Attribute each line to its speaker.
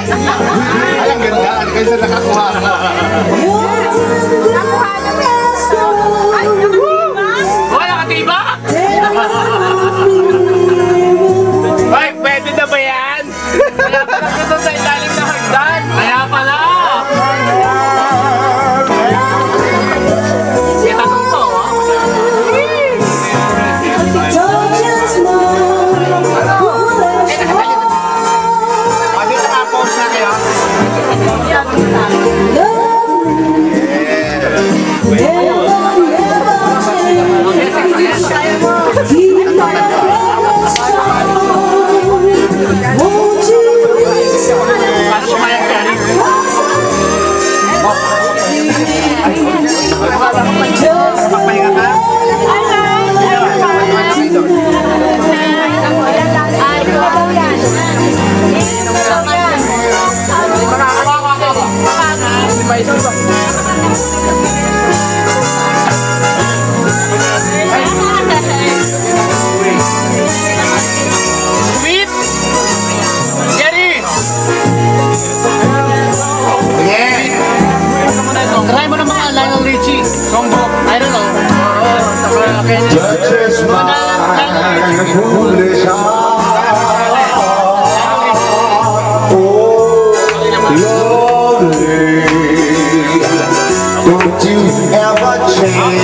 Speaker 1: Ay, ang ganda. Kasi nakakuha ko.
Speaker 2: Nakuha na ba? Ay,
Speaker 3: Oh, nakatiba? Ay, pwede na ba yan? Kaya pala gusto sa ilalim na hagdan. Kaya pala. Kita ko ito, ha?
Speaker 1: Pwede na ma-pause na kayo. Magpahinga ka?
Speaker 3: Sweet! Jerry! Try mo na mga Lionel Richie. Songbook. I don't know.
Speaker 1: Touches my foolish heart. Oh, lonely. Don't you ever change.